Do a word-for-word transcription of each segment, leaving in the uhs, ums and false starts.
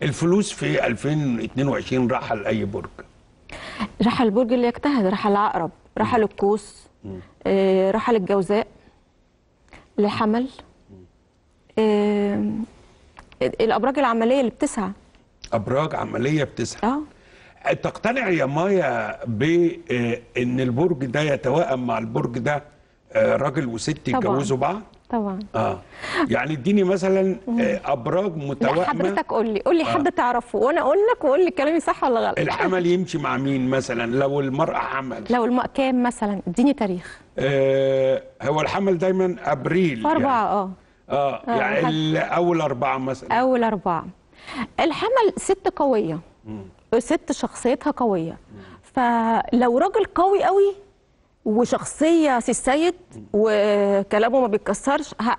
الفلوس في ألفين واتنين وعشرين راح لاي برج؟ راح البرج اللي يجتهد، راح العقرب، راح للقوس، آه راح للجوزاء، للحمل، آه الابراج العمليه اللي بتسعى. ابراج عمليه بتسعى. اه تقتنع يا مايا بان البرج ده يتوائم مع البرج ده، راجل وست يتجوزوا بعض؟ طبعا. اه يعني اديني مثلا ابراج متوائمه. لا حضرتك قول لي قول لي حد آه. تعرفه وانا اقول لك واقول لي كلامي صح ولا غلط. الحمل يمشي مع مين مثلا لو المراه حمل؟ لو الم... كام مثلا؟ اديني تاريخ. آه هو الحمل دايما ابريل. أربعة. يعني. اه اه, آه يعني اول اربعه مثلا. اول اربعه. الحمل ست قويه، مم. ست شخصيتها قويه، مم. فلو راجل قوي قوي وشخصيه سي السيد وكلامه ما بيتكسرش ه...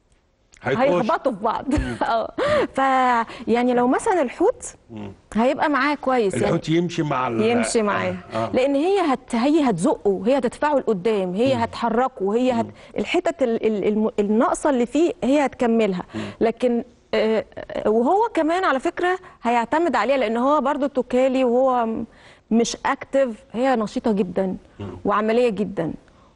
هيخبطوا في بعض. اه ف يعني لو مثلا الحوت مم. هيبقى معاه كويس، الحوت يعني يمشي مع ال... يمشي معاه آه. آه. لان هي هت... هي هتزقه، هي هتدفعه لقدام، هي مم. هتحركه، هي هت... الحتت ال... ال... الناقصه اللي فيه هي هتكملها. مم. لكن آه وهو كمان على فكره هيعتمد عليها لان هو برضو توكالي وهو مش اكتف، هي نشيطه جدا مم. وعمليه جدا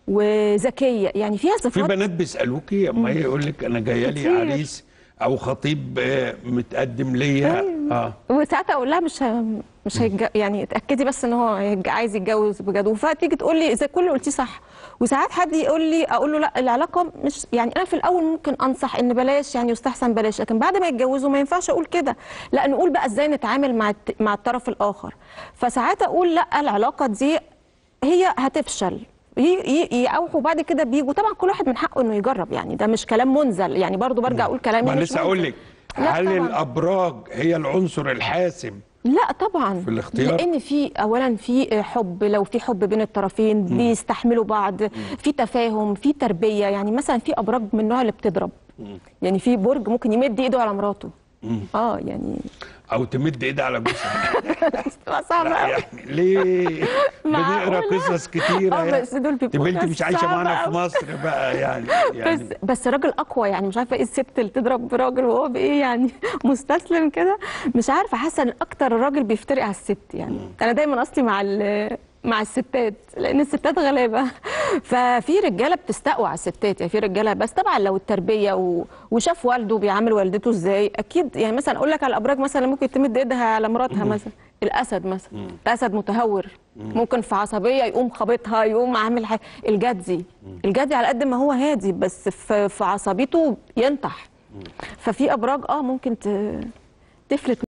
وذكيه، يعني فيها صفات. في بنات بيسالوكي اما هي يقول لك انا جايه لي عريس او خطيب متقدم ليا. أيوة. اه وساعتها اقول لها مش ه... مش هيج... يعني اتاكدي بس ان هو عايز يتجوز بجد، فتيجي تقول لي اذا كل اللي قلتيه صح. وساعات حد يقول لي اقول له لا العلاقه مش، يعني انا في الاول ممكن انصح ان بلاش، يعني يستحسن بلاش، لكن بعد ما يتجوزوا ما ينفعش اقول كده، لا نقول بقى ازاي نتعامل مع الت... مع الطرف الاخر. فساعات اقول لا العلاقه دي هي هتفشل، يقاوحوا بعد كده بيجوا. طبعا كل واحد من حقه انه يجرب، يعني ده مش كلام منزل، يعني برضو برجع اقول كلامي ما مش لسه اقول لك هل طبعاً. الابراج هي العنصر الحاسم؟ لا طبعا في الاختيار، لان في اولا في حب، لو في حب بين الطرفين م. بيستحملوا بعض، م. في تفاهم، في تربيه. يعني مثلا في ابراج من النوع اللي بتضرب، م. يعني في برج ممكن يمد ايده على مراته م. اه يعني او تمد ايدها على جوزها. صعب يعني ليه؟ بنقرا قصص كتيره اه بس دول بيبقوا انت مش عايشه معانا في مصر بقى يعني, يعني بس بس راجل اقوى، يعني مش عارفه ايه الست اللي تضرب براجل وهو بايه يعني مستسلم كده، مش عارفه، حاسه ان اكتر الراجل بيفترق على الست. يعني م. انا دايما اصلي مع مع الستات لان الستات غلابه، ففي رجاله بتستقوى على الستات، يعني في رجاله بس طبعا لو التربيه و... وشاف والده بيعامل والدته ازاي اكيد. يعني مثلا اقول لك على الابراج مثلا ممكن تمد ايدها على مراتها مثلا، الاسد مثلا، مم. الاسد متهور، مم. ممكن في عصبيه يقوم خابطها، يقوم عامل حاجه. الجدي الجدي على قد ما هو هادي بس في, في عصبيته ينطح. مم. ففي ابراج اه ممكن تفلت